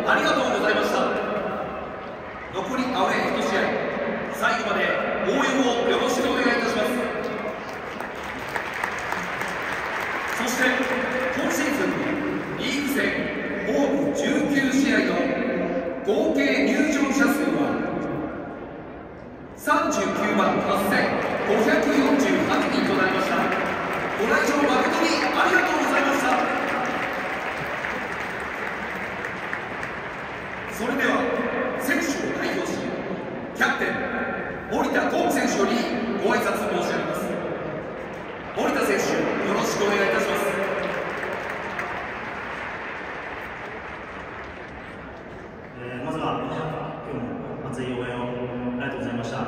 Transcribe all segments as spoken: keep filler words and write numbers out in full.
ありがとうございました。残りアウェーいち試合、最後まで応援をよろしくお願いいたします。そして今シーズンリーグ戦ホームじゅうきゅう試合の合計入場者数はさんじゅうきゅうまんはっせんごひゃくよんじゅうはちにんとなりました。ご来場誠にありがとうございました。それでは選手を代表し、キャプテン森田幸輝選手よりご挨拶申し上げます。森田選手、よろしくお願いいたします。 えー、まずは今日も熱い応援をありがとうございました。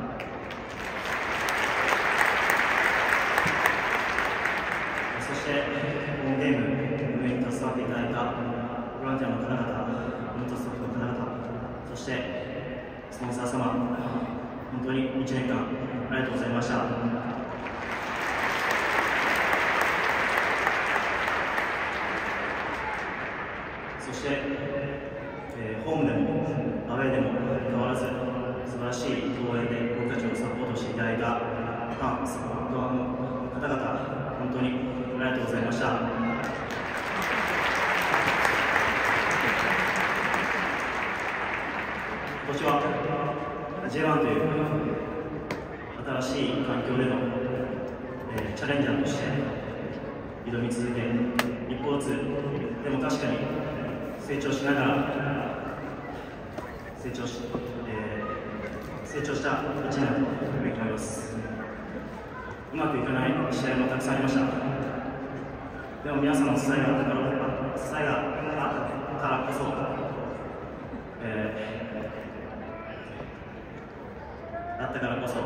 そしてホームゲーム運営に携わっていただいたボランティアの方々、元スタッフの方々、そしてスポンサー様、本当にいちねんかんありがとうございました。そして、えー、ホームでもアウェーでも変わらず素晴らしい応援で僕たちをサポートしていただいたファン、サポートの方々、本当にありがとうございました。今年は ジェイワン という新しい環境での、えー、チャレンジャーとして挑み続け、一歩ずつでも確かに成長しながら成長し、えー、成長したいちねんと思います。うまくいかない試合もたくさんありました。でも皆さんの支えがあったから支えがあったからこそ、えーだったからこそ、えー、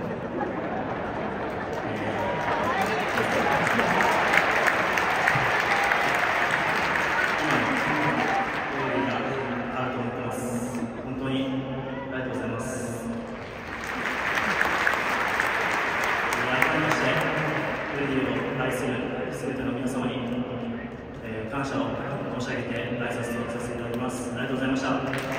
今の応援があると思ってます。本当にありがとうございます。改めまして、レディを愛するすべての皆様に、えー、感謝を申し上げて挨拶をさせていただきます。ありがとうございました。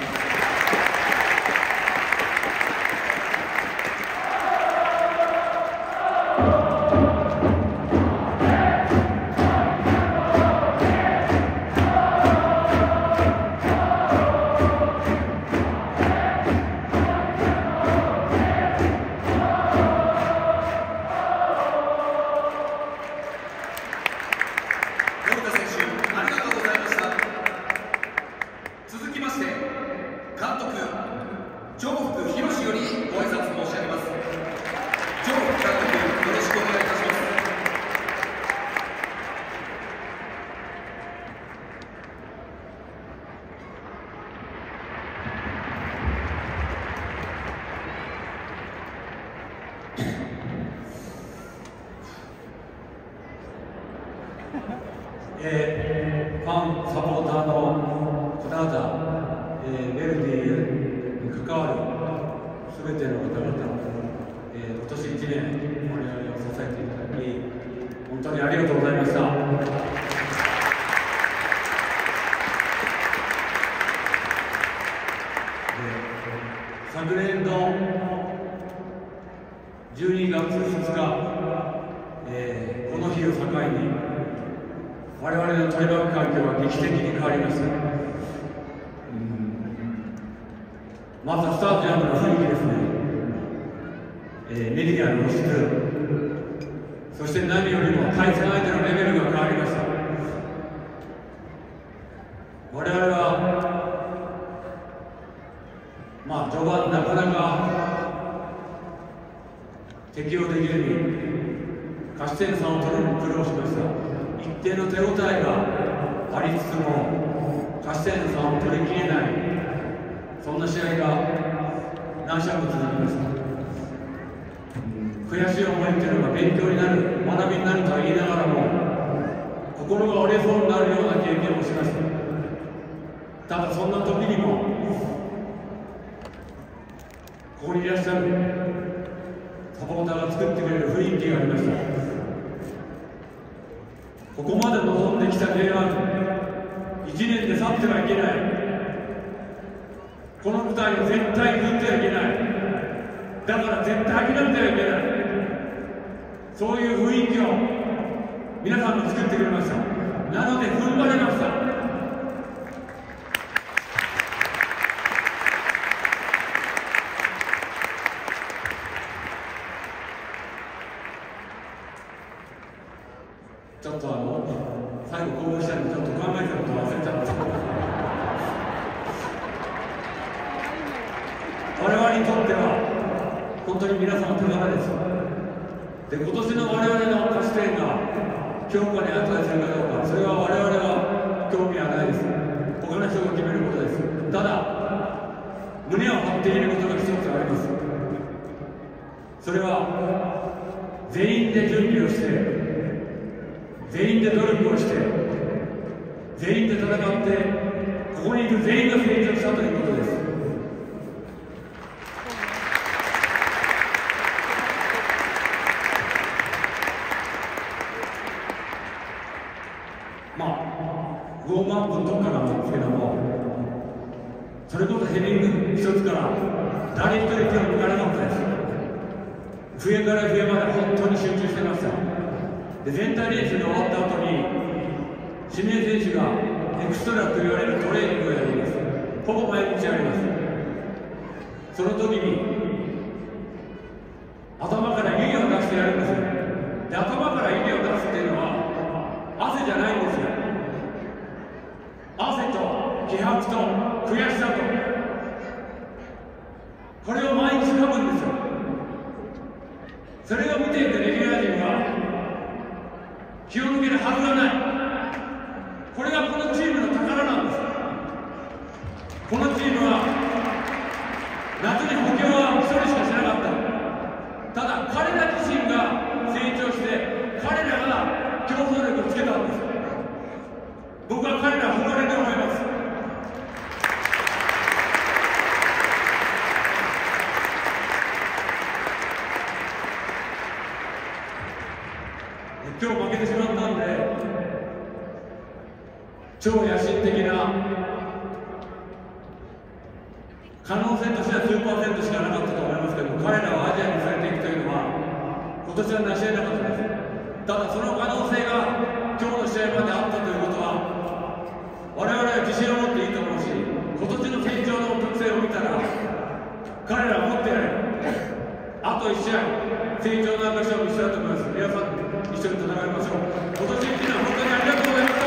えー、ファン、サポーターの方々、えー、ベルディに関わるすべての方々、えー、今年いちねん我々を支えていただき本当にありがとうございました。昨年のじゅうにがつふつか、えー、この日を境に我々の取り巻く環境は劇的に変わりました。うん、まずスタジアムの雰囲気ですね、えー、メディアの露出、そして何よりも対戦相手のレベルが変わりました。我々はまあ序盤なかなか適応できずに勝ち点さんを取るのに苦労しました。一定の手応えがありつつも勝ち点さんを取りきれない、そんな試合が何試合も続きました。悔しい思いっていうのが勉強になる、学びになるとは言いながらも心が折れそうになるような経験をしました。ただそんな時にもここにいらっしゃるサポーターが作ってくれる雰囲気がありました。ここまで望んできた ジェイワン、いちねんで去ってはいけない、 この舞台を絶対に踏んではいけない。だから絶対諦めてはいけない。そういう雰囲気を皆さんも作ってくれました。なので踏ん張れました。ちょっとあの最後興奮したんでちょっと考えたこと忘れちゃった。我々にとっては本当に皆さんの宝です。で、今年の我々の勝ち点が評価に値するかどうか、それは我々は興味はないです。他の人が決めることです。ただ胸を張っていることが一つあります。それは全員で準備をして、全員で努力をして、全員で戦って、ここにいる全員が成長したということです。まあ、ウォームアップのとこからなんですけども、それこそヘディング一つから誰一人手を抜かなかったです。笛から笛まで本当に集中してました。で、全体練習が終わった後に指名選手がエクストラと言われるトレーニングをやります。ほぼ毎日やります。その時に頭から湯気を出してやるんですよ。で、頭から湯気を出すっていうのは汗じゃないんですよ。汗と気迫と悔しさと、これを毎日書くんですよ。それを見ていてレギュラー陣は気を抜けるはずがない。これがこのチームの宝なんです。このチームは夏に補強は一人しかしなかった。ただ彼ら自身が成長して彼らが競争力をつけたんです。僕は彼らを誇れると思います。今日負けてしまったんで、超野心的な可能性としては数パーセントしかなかったと思いますけど、彼らをアジアに連れていくというのは今年は成し得なかったです。ただその可能性が今日の試合まであったということは我々は自信を持っていいと思うし、今年の成長の特性を見たら彼らは持ってやれる。あといち試合成長の証を見せたいと思います。皆さん一緒に戦いましょう。今年いちねん本当にありがとうございました。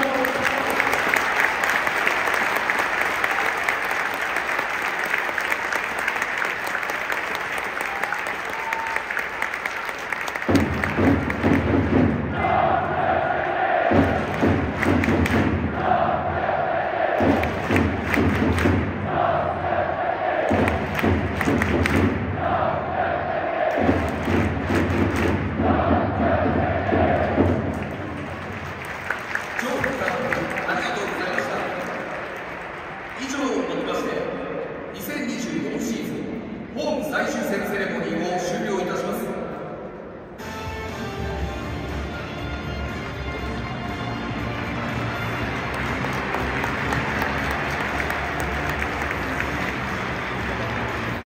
最終戦セレモニーを終了いたします。